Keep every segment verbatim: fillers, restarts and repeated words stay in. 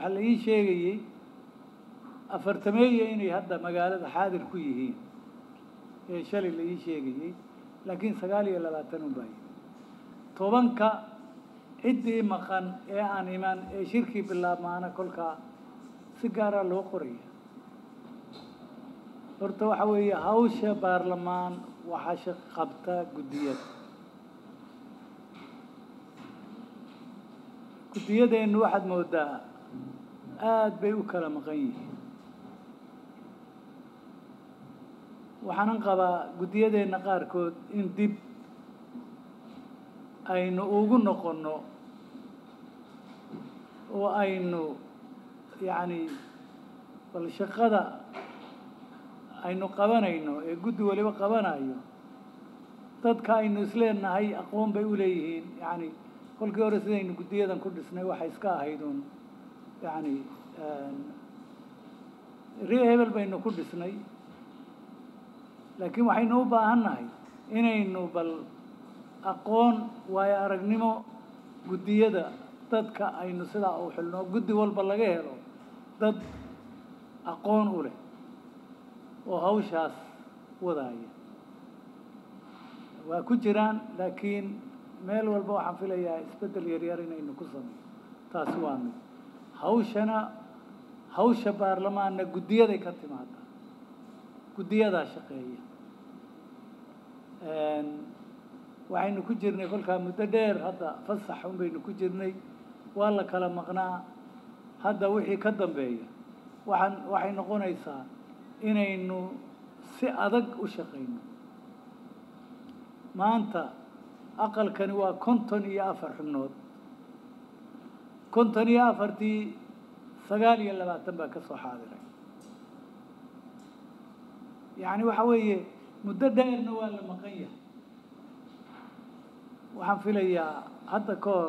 waxaa la ii sheegayey afartameeye inay hadda magaalada xaadir ku yihiin ee shalay la ii sheegayey laakiin sagaal iyo labaatan un baa yimid tobanka ciddii maqan ee aan iman ee shirkii bilaabmaana kolkaa si gaara loo qoraya horta waxa weeye hawsha baarlamaan waxaa shaq qabta guddiyada guddiyadeennu waxaad moodaa aad bay u kala maqan yihiin waxaanan qabaa guddiyadeenna qaarkood in dib aynu ugu noqonno oo aynu yacni bal shaqada aynu qabanayno ee guddi waliba qabanayo dadka aynu isleenahay aqoon bay u leeyihiin yacni kolkii hore sidaynu guddiyadan ku dhisnay waxay iska ahayd uun yacni ree hebel baynu ku dhisnay laakiin waxaynu u baahannahay inaynu bal aqoon waayo aragnimo guddiyada dadka aynu sidaa u xilno guddi walba laga helo dad aqoon u leh oo hawshaas wadaaya waa ku jiraan laakiin meel walba waxaan filayaa isbeddel yaryar inaynu ku sameeyo taasi waa mid hawshana hawsha baarlamaanna guddiyaday ka timaada guddiyadaa shaqeeya waxaynu ku jirnay kolkaa muddo dheer hadda fasax un baynu ku jirnay waa la kala maqnaa hadda wixii ka dambeeya waxaan waxay noqonaysaa inaynu si adag u shaqayno maanta aqalkani waa konton iyo afar xubnood konton iyo afartii sagaal iyo labaatan baa ka soo xaadiray yacni waxa weeye muddo dheerna waa la maqan yahay waxaan filayaa hadda ka hor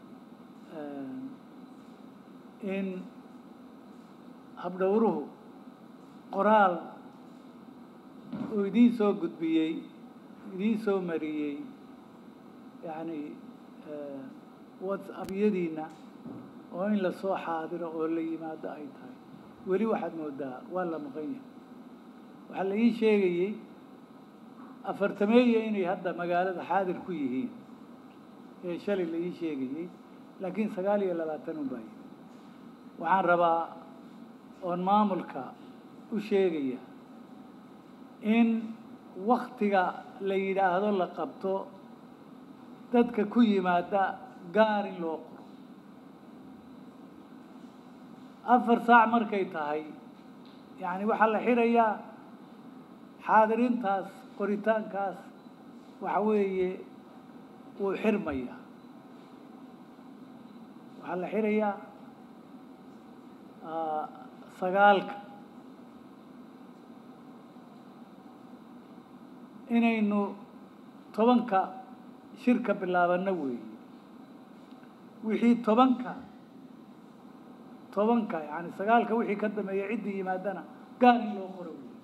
in habdhowruhu qoraal uu idiin soo gudbiyey idiin soo mariyey yacni whatsappyadiina oo in la soo xaadiro oo la yimaado ay tahay weli waxaad moodaa waa la maqan yahay waxaa la ii sheegayey afartameeye inay hadda magaalada xaadir ku yihiin ee shalay la ii sheegayey laakiin sagaal iyo labaatan un baa yimid waxaan rabaa oon maamulka u sheegaya in waktiga la yidhaahdo la qabto dadka ku yimaada gaar in loo qoro afar saac markay tahay yacni waxaa la xirayaa xaadirintaas qoritaankaas waxa weeye wuu xirmaya waxaa la xirayaa sagaalka inaynu tobanka shirka bilaabana weeye wixii tobanka tobanka yani sagaalka wixii ka dambeeya ciddii yimaadana gaar in loo qoro weeye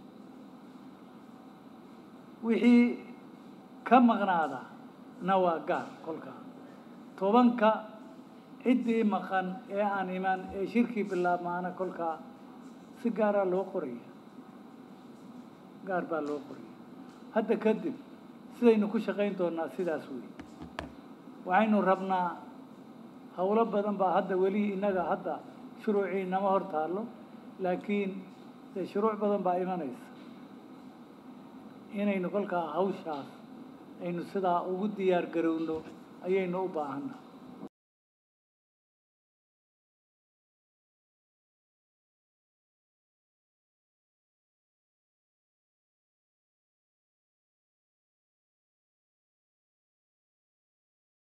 wixii ka maqnaada na waa gaar kolkaa tobanka ciddii maqan ee aan iman ee shirkii bilaabmaana kolkaa si gaaraa loo qoraya gaar baa loo qoraya hadda kadib sidaynu ku shaqayn doonaa sidaas weeye waxaynu rabnaa howlo badan baa hadda weli innaga hadda shuruucii nama hor taallo laakiin dee shuruuc badan baa imanaysa inaynu kolkaa hawshaas aynu sidaa ugu diyaar garowno ayaynu u baahannaha